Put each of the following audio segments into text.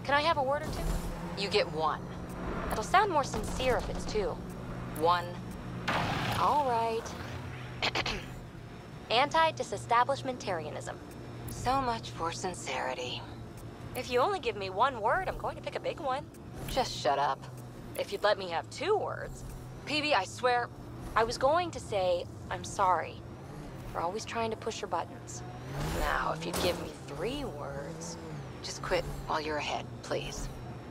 Can I have a word or two? You get one. It'll sound more sincere if it's two. One. All right. Anti-disestablishmentarianism. So much for sincerity. If you only give me one word, I'm going to pick a big one. Just shut up. If you'd let me have 2 words. PB, I swear, I was going to say, I'm sorry for always trying to push your buttons. Now, if you'd give me 3 words, just quit while you're ahead, please.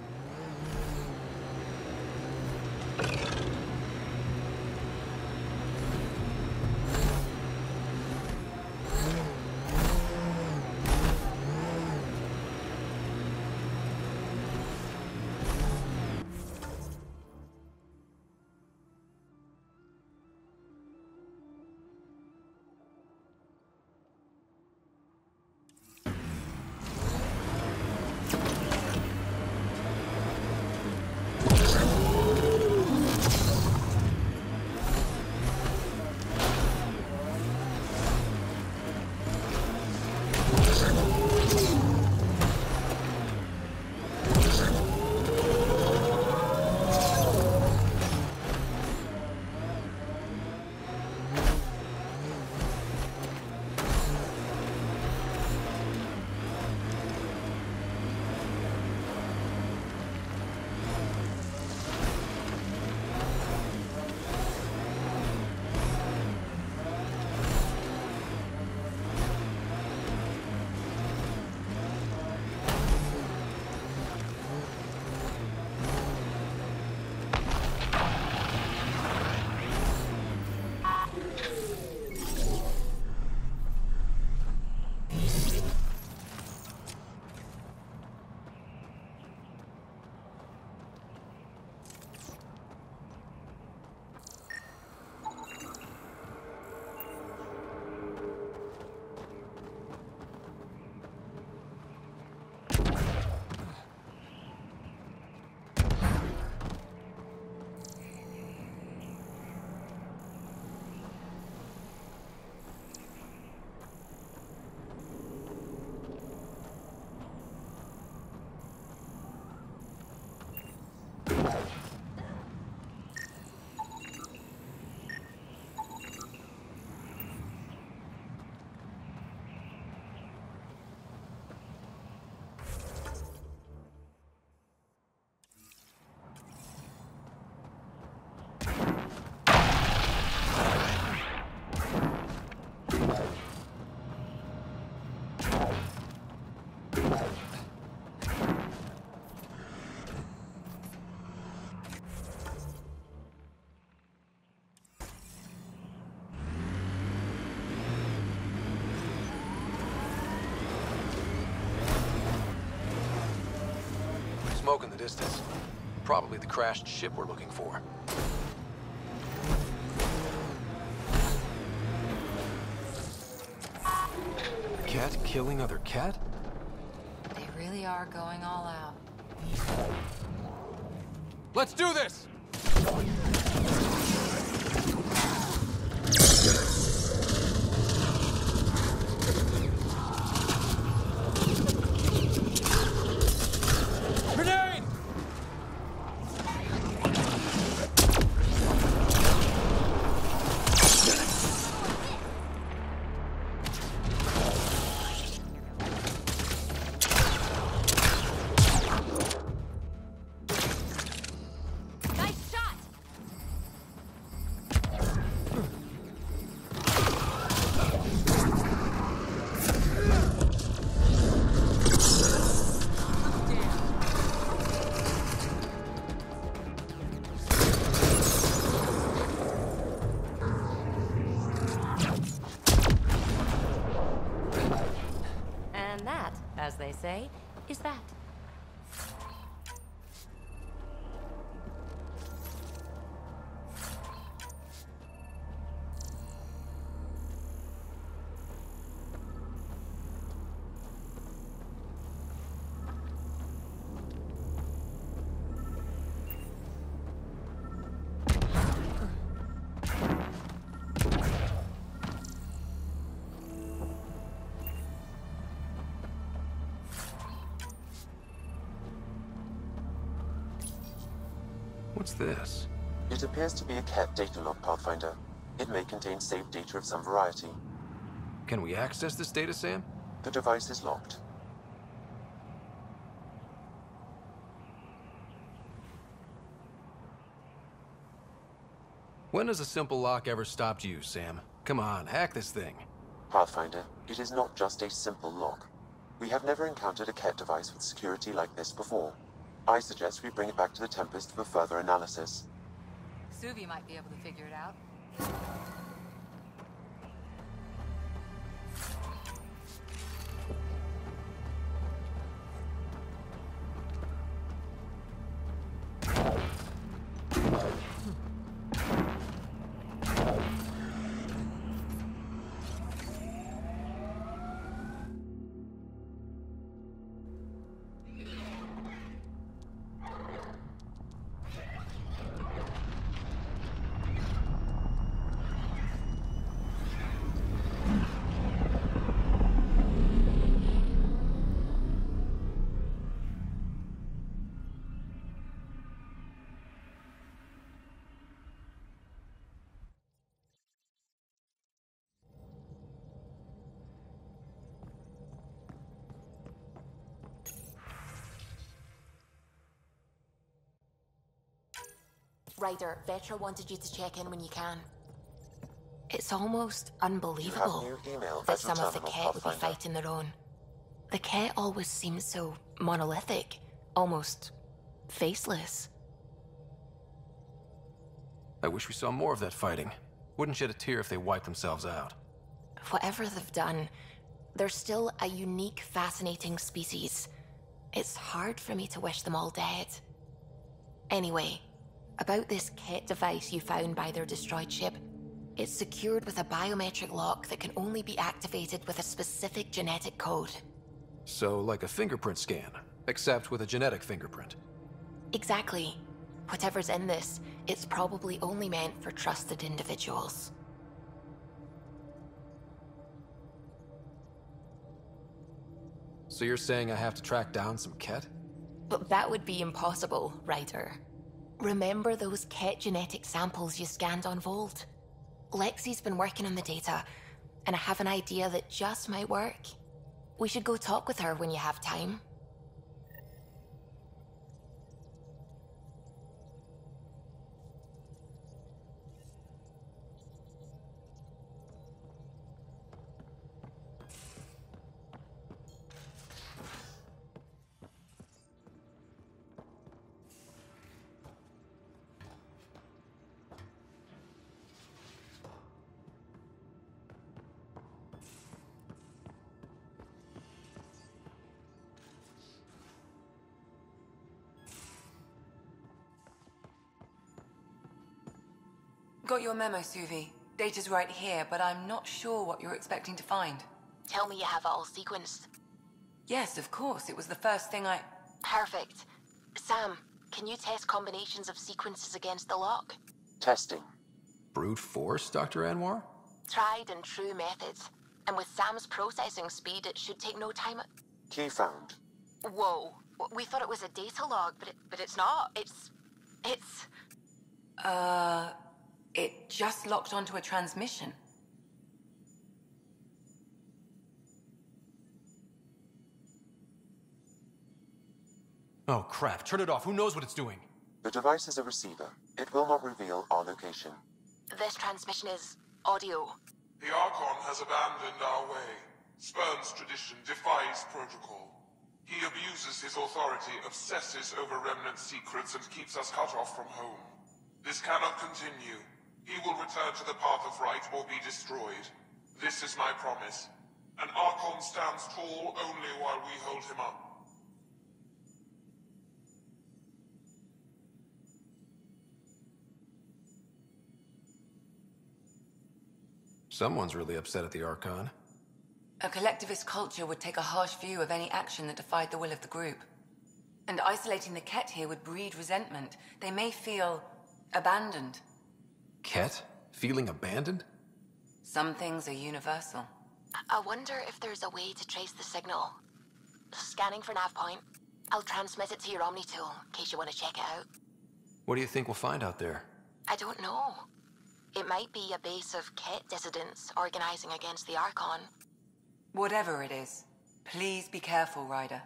Smoke in the distance. Probably the crashed ship we're looking for. Cat killing other cat? They really are going all out. Let's do this! As they say, is that. What's this? It appears to be a Kett data log, Pathfinder. It may contain saved data of some variety. Can we access this data, Sam? The device is locked. When has a simple lock ever stopped you, Sam? Come on, hack this thing. Pathfinder, it is not just a simple lock. We have never encountered a Kett device with security like this before. I suggest we bring it back to the Tempest for further analysis. Suvi might be able to figure it out. Ryder, Vetra wanted you to check in when you can. It's almost unbelievable You have new email that at your some of the terminal, Kett would be Pathfinder. fighting their own. The Kett always seem so monolithic, almost faceless. I wish we saw more of that fighting. Wouldn't shed a tear if they wiped themselves out. Whatever they've done, they're still a unique, fascinating species. It's hard for me to wish them all dead. Anyway, about this Kett device you found by their destroyed ship. It's secured with a biometric lock that can only be activated with a specific genetic code. So, like a fingerprint scan, except with a genetic fingerprint. Exactly. Whatever's in this, it's probably only meant for trusted individuals. So you're saying I have to track down some Kett? But that would be impossible, Ryder. Remember those Kett genetic samples you scanned on Volt? Lexi's been working on the data, and I have an idea that just might work. We should go talk with her when you have time. Got your memo, Suvi. Data's right here, but I'm not sure what you're expecting to find. Tell me you have it all sequenced. Yes, of course. It was the first thing I... Perfect. Sam, can you test combinations of sequences against the lock? Testing. Brute force, Dr. Anwar? Tried and true methods. And with Sam's processing speed, it should take no time. Key found. Whoa. We thought it was a data log, but it's not. It's... It just locked onto a transmission. Oh crap, turn it off. Who knows what it's doing? The device is a receiver. It will not reveal our location. This transmission is audio. The Archon has abandoned our way, spurns tradition, defies protocol. He abuses his authority, obsesses over remnant secrets, and keeps us cut off from home. This cannot continue. He will return to the path of right or be destroyed. This is my promise. An Archon stands tall only while we hold him up. Someone's really upset at the Archon. A collectivist culture would take a harsh view of any action that defied the will of the group. And isolating the Kett here would breed resentment. They may feel abandoned. Kett? Feeling abandoned? Some things are universal. I wonder if there's a way to trace the signal. Scanning for nav point. I'll transmit it to your Omni tool, in case you want to check it out. What do you think we'll find out there? I don't know. It might be a base of Kett dissidents organizing against the Archon. Whatever it is, please be careful, Ryder.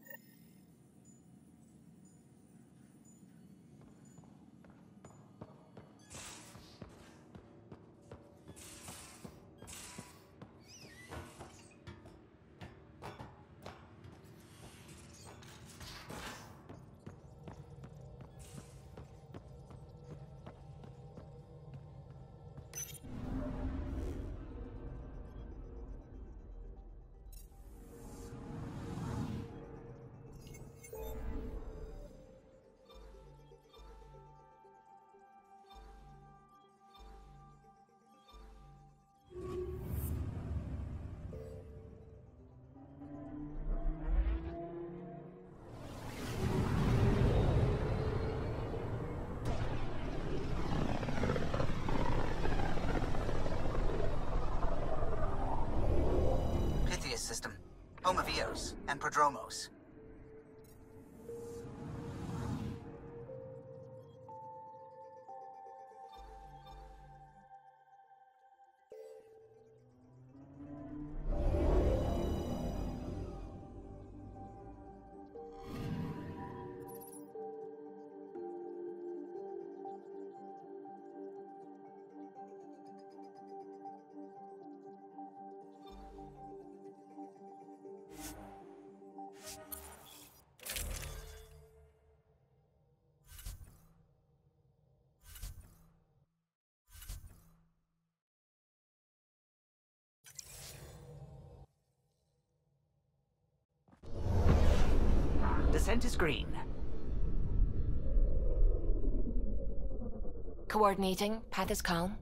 System, home of Eos and Prodromos. Descent is green. Coordinating. Path is calm.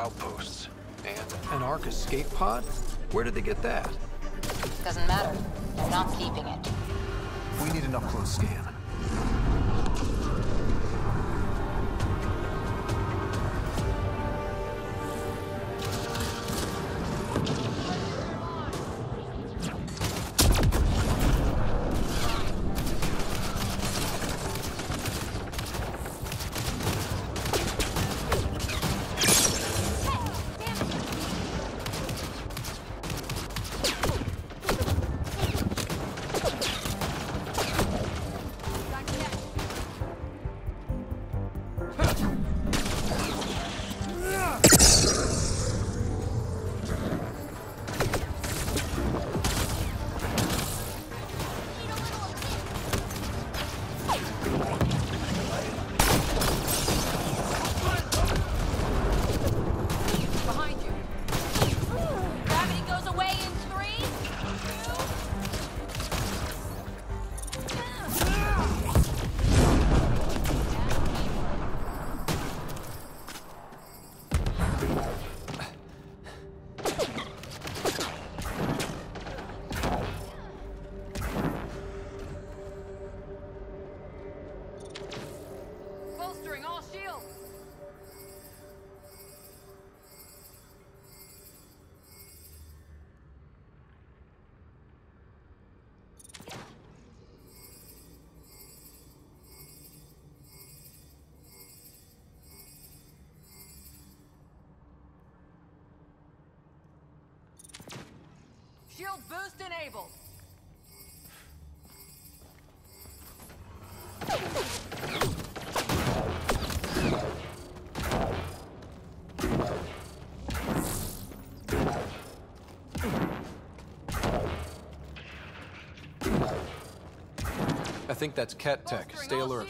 outposts. And an Ark escape pod? Where did they get that? Doesn't matter. I'm not keeping it. We need an up-close scan. Shield boost enabled. I think that's Kett tech. Stay alert.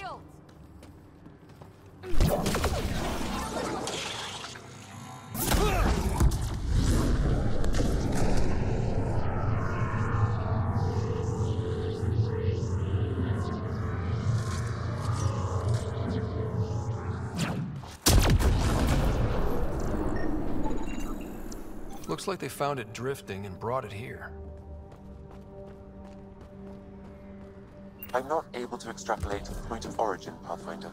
Looks like they found it drifting and brought it here. I'm not able to extrapolate the point of origin, Pathfinder.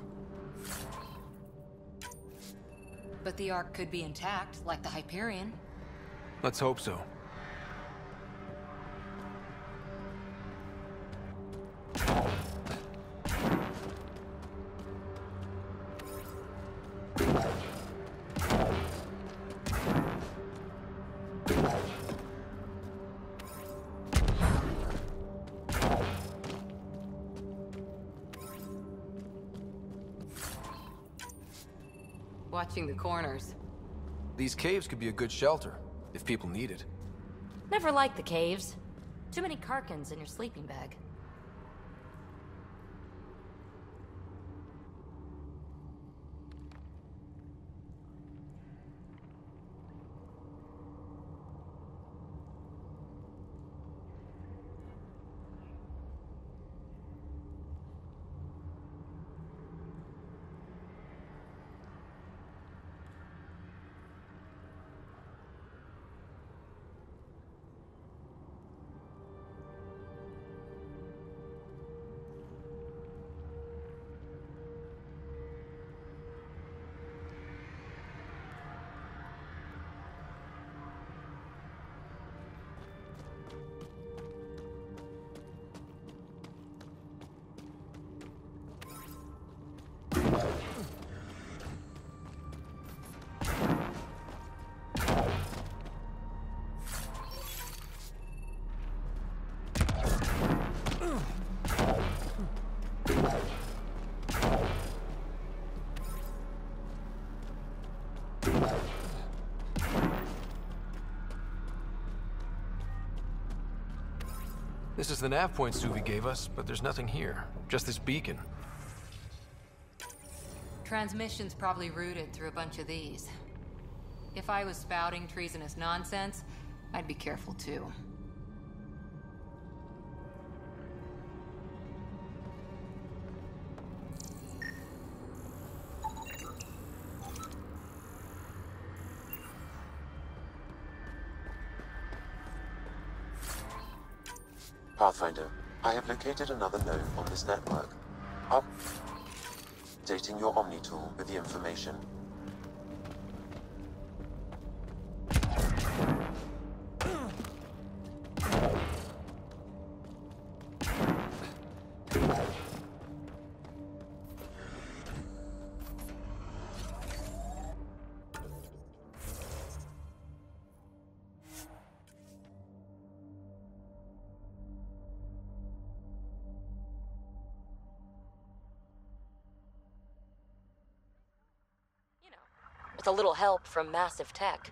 But the Ark could be intact, like the Hyperion. Let's hope so. Watching the corners. These caves could be a good shelter, if people need it. Never liked the caves. Too many Karkins in your sleeping bag. This is the nav point Suvi gave us, but there's nothing here. Just this beacon. Transmission's probably routed through a bunch of these. If I was spouting treasonous nonsense, I'd be careful too. Pathfinder, I have located another node on this network. Updating your Omni tool with the information. With a little help from massive tech.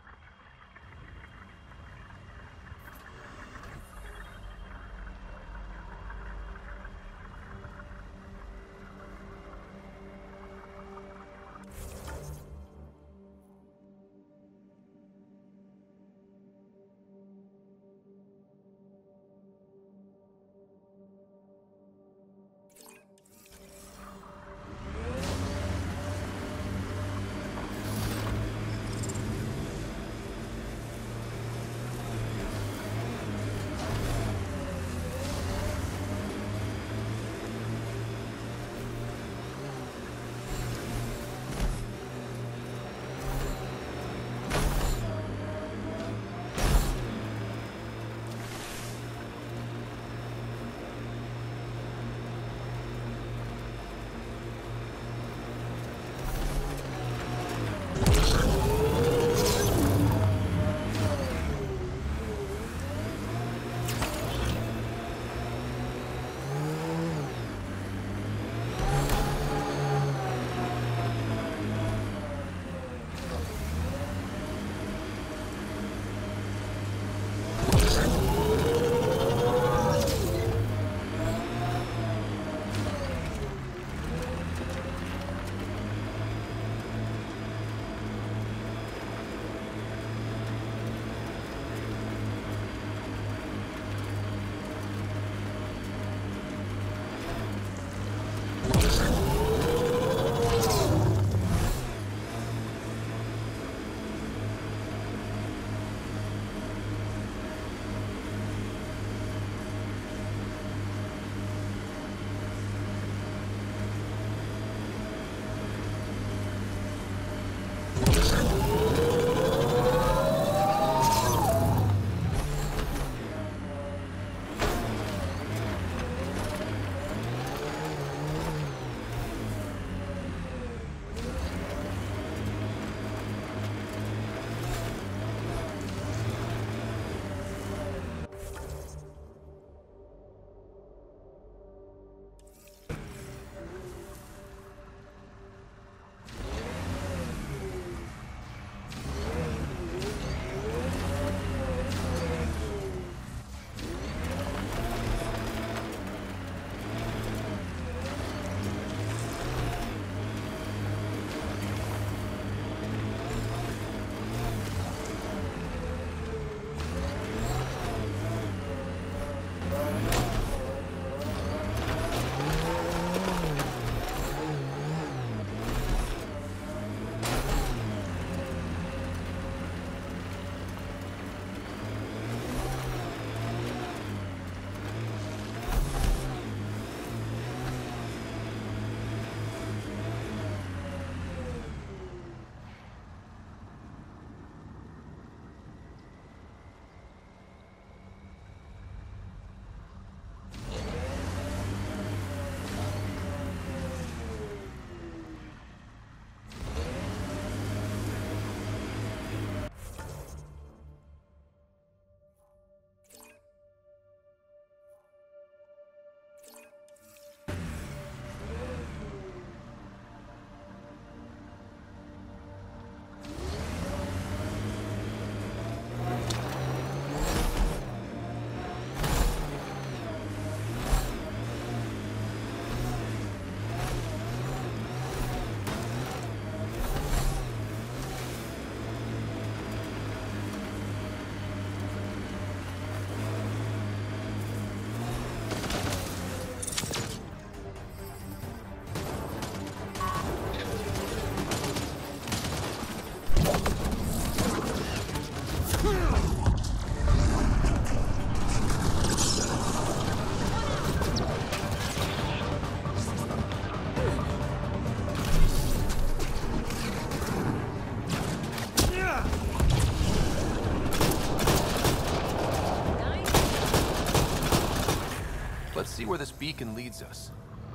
this beacon leads us.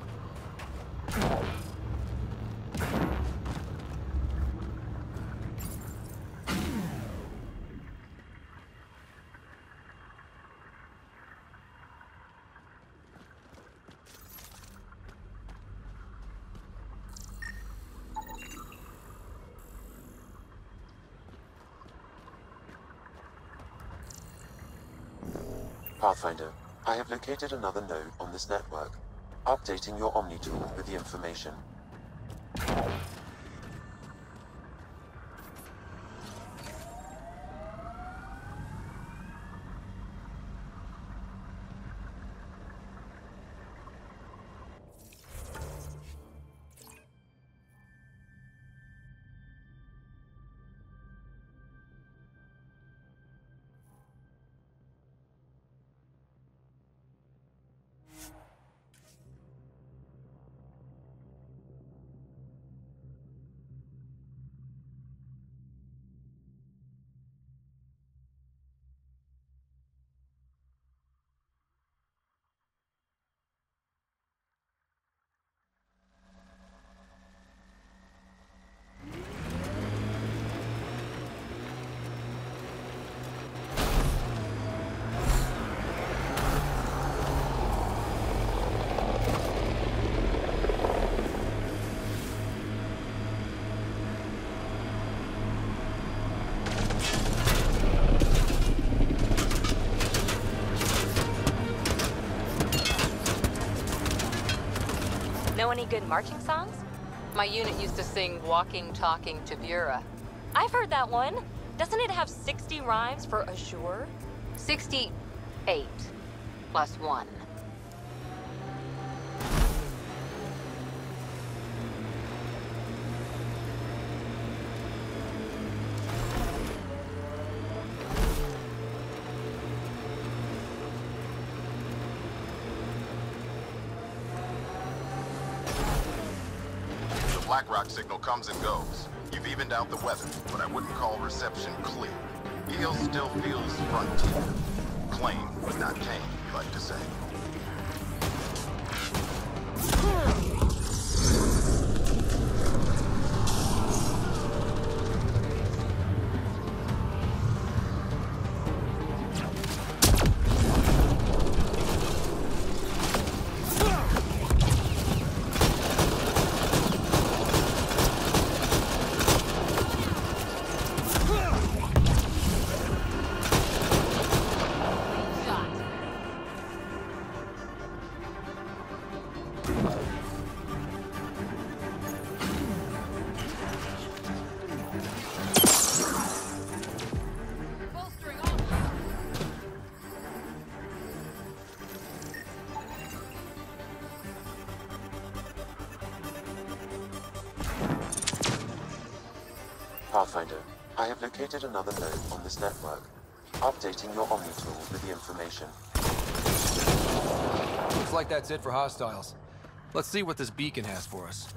Pathfinder, I have located another node on this network. Updating your Omni tool with the information. Know any good marching songs? My unit used to sing Walking, Talking to Bura. I've heard that one. Doesn't it have 60 rhymes for assure? 68 plus 1. BlackRock signal comes and goes. You've evened out the weather, but I wouldn't call reception clear. Heel still feels frontier. Claim, but not tame, you like to say. Pathfinder, I have located another node on this network. Updating your Omni tool with the information. Looks like that's it for hostiles. Let's see what this beacon has for us.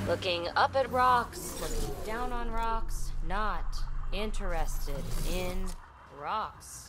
Looking up at rocks, looking down on rocks, not interested in rocks.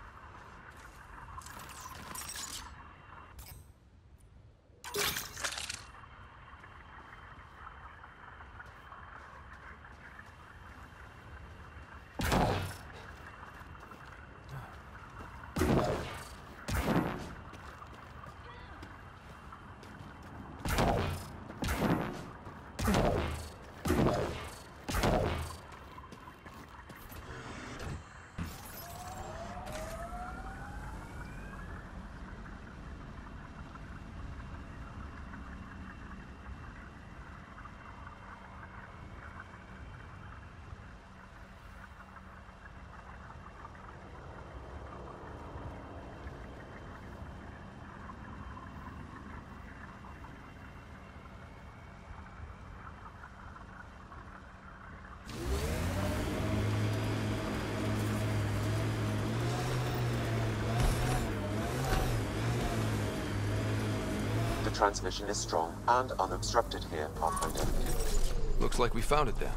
The transmission is strong and unobstructed here, Pathfinder. Looks like we found it then.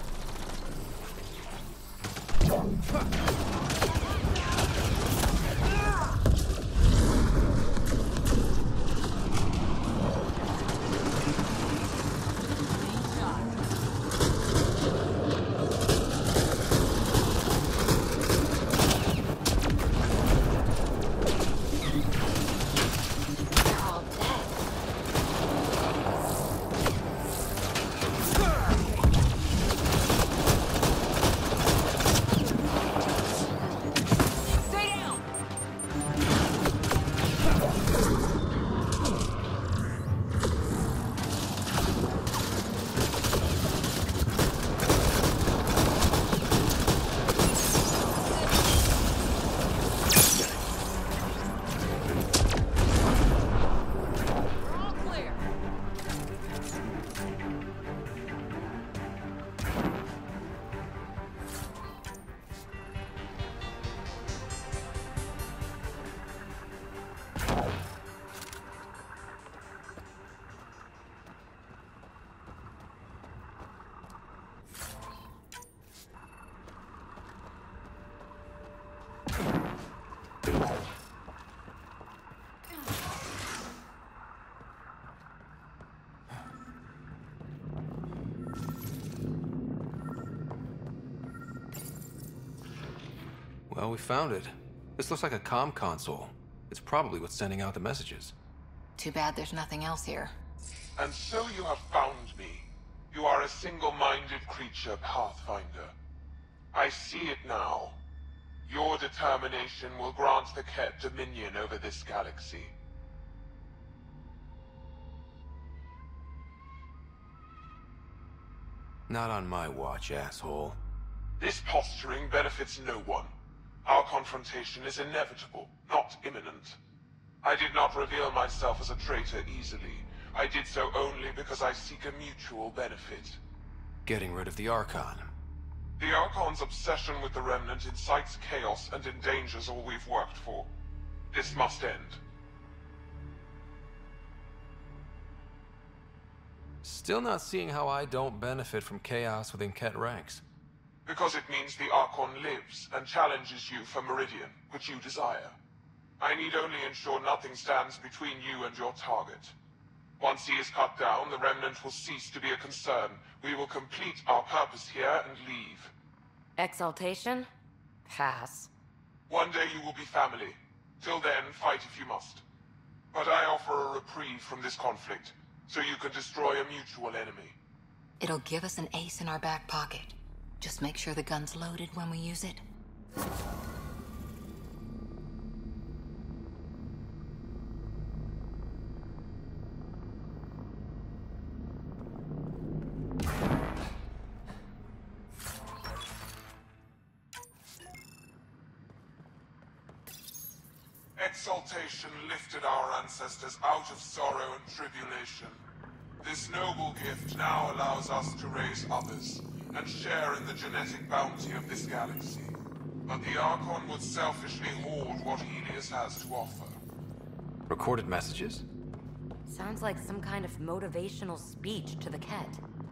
Well, we found it. This looks like a comm console. It's probably what's sending out the messages. Too bad there's nothing else here. And so you have found me. You are a single-minded creature, Pathfinder. I see it now. Your determination will grant the Kett dominion over this galaxy. Not on my watch, asshole. This posturing benefits no one. Our confrontation is inevitable, not imminent. I did not reveal myself as a traitor easily. I did so only because I seek a mutual benefit. Getting rid of the Archon. The Archon's obsession with the Remnant incites chaos and endangers all we've worked for. This must end. Still not seeing how I don't benefit from chaos within Kett ranks. Because it means the Archon lives and challenges you for Meridian, which you desire. I need only ensure nothing stands between you and your target. Once he is cut down, the Remnant will cease to be a concern. We will complete our purpose here and leave. Exaltation? Pass. One day you will be family. Till then, fight if you must. But I offer a reprieve from this conflict, so you can destroy a mutual enemy. It'll give us an ace in our back pocket. Just make sure the gun's loaded when we use it. Exaltation lifted our ancestors out of sorrow and tribulation. This noble gift now allows us to raise others, and share in the genetic bounty of this galaxy. But the Archon would selfishly hoard what Helios has to offer. Recorded messages? Sounds like some kind of motivational speech to the Kett.